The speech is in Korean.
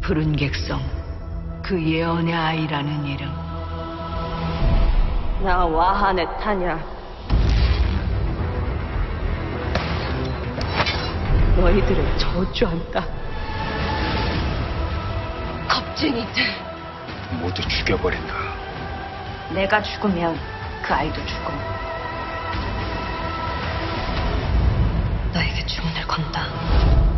푸른 객성, 그 예언의 아이라는 이름. 나 와한의 타냐. 너희들을 저주한다. 겁쟁이들. 모두 죽여버린다. 내가 죽으면 그 아이도 죽어. 너에게 주문을 건다.